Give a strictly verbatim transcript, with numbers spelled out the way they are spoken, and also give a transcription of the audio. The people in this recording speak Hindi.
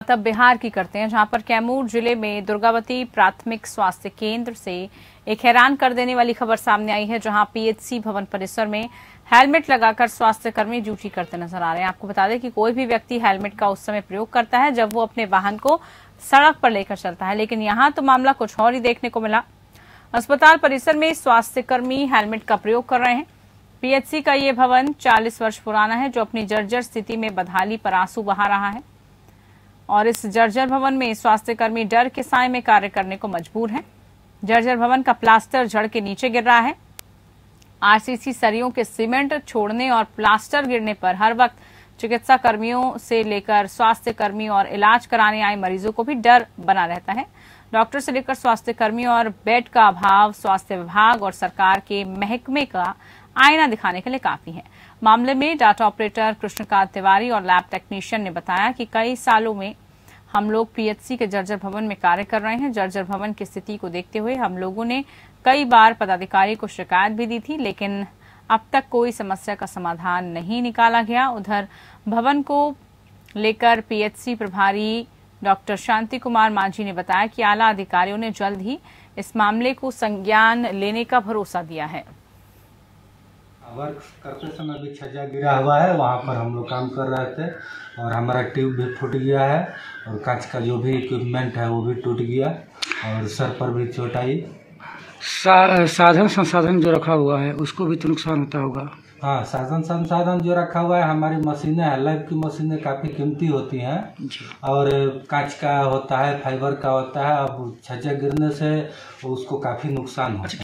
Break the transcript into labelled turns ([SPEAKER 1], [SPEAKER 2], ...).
[SPEAKER 1] तब बिहार की करते हैं, जहां पर कैमूर जिले में दुर्गावती प्राथमिक स्वास्थ्य केंद्र से एक हैरान कर देने वाली खबर सामने आई है, जहां पीएचसी भवन परिसर में हेलमेट लगाकर स्वास्थ्यकर्मी ड्यूटी करते नजर आ रहे हैं। आपको बता दें कि कोई भी व्यक्ति हेलमेट का उस समय प्रयोग करता है जब वो अपने वाहन को सड़क पर लेकर चलता है, लेकिन यहाँ तो मामला कुछ और ही देखने को मिला। अस्पताल परिसर में स्वास्थ्यकर्मी हेलमेट का प्रयोग कर रहे हैं। पीएचसी का ये भवन चालीस वर्ष पुराना है, जो अपनी जर्जर स्थिति में बदहाली पर आंसू बहा रहा है और इस जर्जर भवन में स्वास्थ्यकर्मी डर के साए में कार्य करने को मजबूर हैं। जर्जर भवन का प्लास्टर जड़ के नीचे गिर रहा है। आरसीसी सरियों के सीमेंट छोड़ने और प्लास्टर गिरने पर हर वक्त चिकित्सा कर्मियों से लेकर स्वास्थ्य कर्मी और इलाज कराने आए मरीजों को भी डर बना रहता है। डॉक्टर से लेकर स्वास्थ्य कर्मी और बेड का अभाव स्वास्थ्य विभाग और सरकार के महकमे का आईना दिखाने के लिए काफी है। मामले में डाटा ऑपरेटर कृष्णकांत तिवारी और लैब टेक्नीशियन ने बताया कि कई सालों में हम लोग पीएचसी के जर्जर भवन में कार्य कर रहे हैं। जर्जर भवन की स्थिति को देखते हुए हम लोगों ने कई बार पदाधिकारी को शिकायत भी दी थी, लेकिन अब तक कोई समस्या का समाधान नहीं निकाला गया। उधर भवन को लेकर पीएचसी प्रभारी डॉक्टर शांति कुमार मांझी ने बताया कि आला अधिकारियों ने जल्द ही इस मामले को संज्ञान लेने का भरोसा दिया है।
[SPEAKER 2] वर्क करते समय भी छज्जा गिरा हुआ है, वहाँ पर हम लोग काम कर रहे थे और हमारा ट्यूब भी फूट गया है और कांच का जो भी इक्विपमेंट है वो भी टूट गया और सर पर भी चोट आई।
[SPEAKER 3] सा, साधन संसाधन जो रखा हुआ है उसको भी तो नुकसान होता होगा।
[SPEAKER 2] हाँ, साधन संसाधन जो रखा हुआ है, हमारी मशीनें हैं, लैब की मशीनें काफ़ी कीमती होती हैं और कांच का होता है, फाइबर का होता है। अब छज्जा गिरने से उसको काफ़ी नुकसान होता है।